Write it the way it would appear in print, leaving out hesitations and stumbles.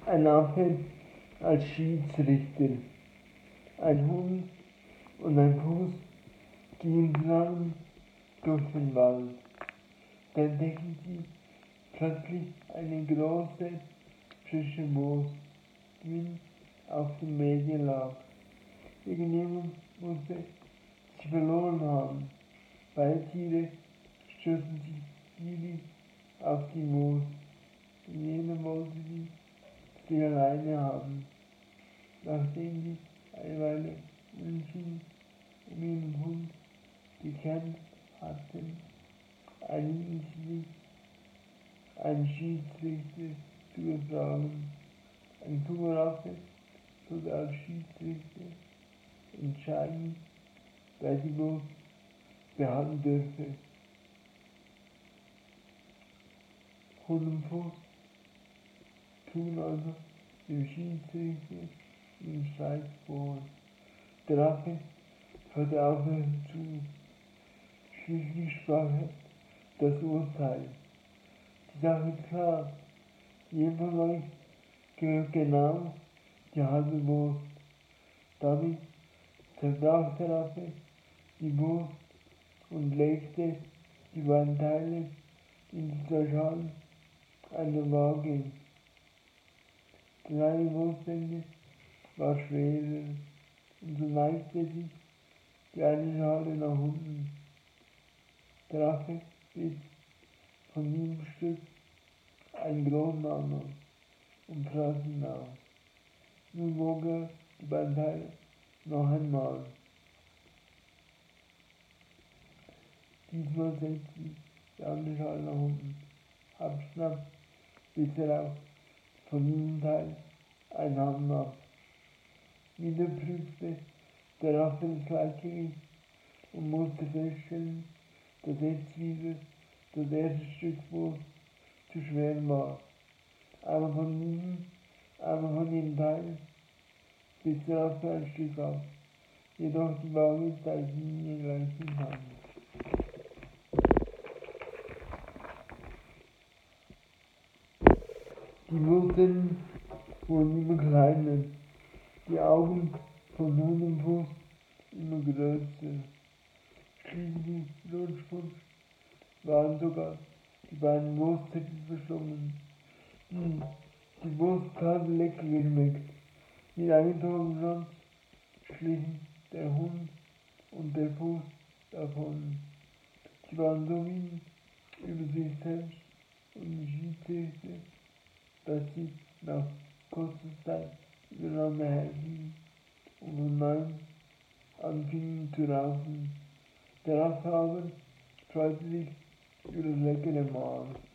Ein Affe als Schiedsrichter. Ein Hund und ein Fuß gehen zusammen durch den Wald. Da entdecken sie plötzlich eine große, frische Wurst, die auf dem Wege lag. Irgendjemand musste sie verloren haben. Beide Tiere stürzten sich gierig auf die Wurst. Und jeder wollte sie alleine haben. Nachdem sie eine Weile unentschieden um ihren Hund gekämpft hatten, einigten sie sich, einen Schiedsrichter zu befragen. Ein Superaffe sollte als Schiedsrichter entscheiden, wer die Wurst behalten dürfe. Hund und Fuß tun also dem Schiedsrichter den Streit vor. Der Affe hörte aufmerksam zu. Schließlich sprach er das Urteil. Die Sache ist klar. Jedem von euch gehört genau die halbe Wurst. Damit zerbrach der Affe die Wurst und legte die beiden Teile in die zwei Schalen einer Waage. Die eine Wurstende war schwerer und so neigte sich die eine Schale nach unten. Der Affe biss von jedem Stück einen großen Ananas und fraß ihn auf. Nun wog er die beiden Teile noch einmal. Diesmal setzte sich die andere Schale nach unten. Abschnapp biss er auch von jedem Teil einen Happen ab. Wieder prüfte der Affe das Gleichgewicht und musste feststellen, dass jetzt wieder das erste Stück Wurst zu schwer war. Einmal von jedem Teil biss der Affe ein Stück ab. Jedoch die Waage zeigte nie gleichen Hand. Die Wurzeln wurden immer kleiner, die Augen von Hund und Fuß immer größer. Schließlich rutschputsch waren sogar die beiden Wurstsäcke verschlungen. Die Wurst hatte lecker geschmeckt. Mit eingezogenem Schwanz schlichen der Hund und der Fuß davon. Sie waren so wütend über sich selbst und die Schiedsrichter, dass sie nach kurzer Zeit übereinander hergingen und von neuem anfingen zu raufen. Der Affe aber freute sich über das leckere Mahl.